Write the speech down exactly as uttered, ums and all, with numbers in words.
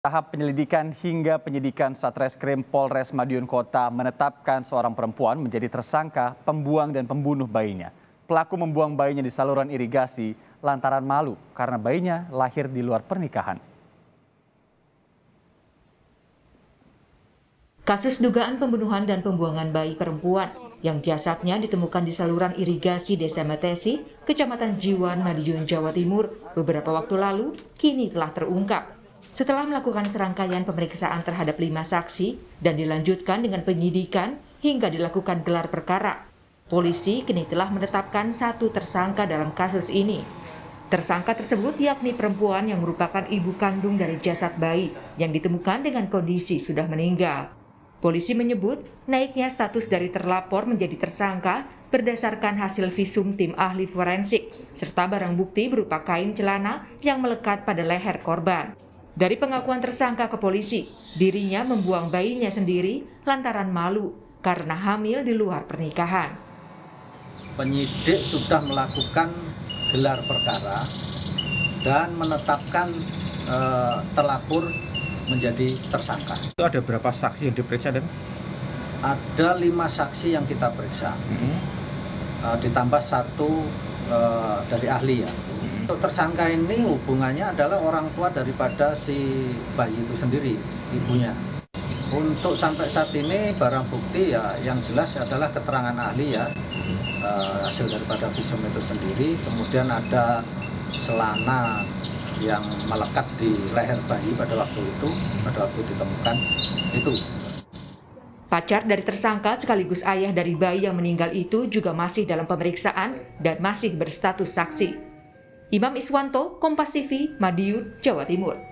Tahap penyelidikan hingga penyidikan Satreskrim Polres Madiun Kota menetapkan seorang perempuan menjadi tersangka pembuang dan pembunuh bayinya. Pelaku membuang bayinya di saluran irigasi lantaran malu karena bayinya lahir di luar pernikahan. Kasus dugaan pembunuhan dan pembuangan bayi perempuan yang jasadnya ditemukan di saluran irigasi Desa Metesi, Kecamatan Jiwan, Madiun, Jawa Timur beberapa waktu lalu kini telah terungkap. Setelah melakukan serangkaian pemeriksaan terhadap lima saksi dan dilanjutkan dengan penyidikan hingga dilakukan gelar perkara, polisi kini telah menetapkan satu tersangka dalam kasus ini. Tersangka tersebut yakni perempuan yang merupakan ibu kandung dari jasad bayi yang ditemukan dengan kondisi sudah meninggal. Polisi menyebut naiknya status dari terlapor menjadi tersangka berdasarkan hasil visum tim ahli forensik serta barang bukti berupa kain celana yang melekat pada leher korban. Dari pengakuan tersangka ke polisi, dirinya membuang bayinya sendiri lantaran malu karena hamil di luar pernikahan. Penyidik sudah melakukan gelar perkara dan menetapkan eh, terlapor menjadi tersangka. Itu ada berapa saksi yang diperiksa, Dan? Ada lima saksi yang kita periksa, hmm. uh, ditambah satu uh, dari ahli ya. Hmm. Untuk tersangka ini hubungannya adalah orang tua daripada si bayi itu sendiri, ibunya. Untuk sampai saat ini barang bukti ya yang jelas adalah keterangan ahli ya, uh, hasil daripada visum itu sendiri. Kemudian ada celana yang melekat di leher bayi pada waktu itu, pada waktu ditemukan itu. Pacar dari tersangka sekaligus ayah dari bayi yang meninggal itu juga masih dalam pemeriksaan dan masih berstatus saksi. Imam Iswanto, Kompas T V, Madiun, Jawa Timur.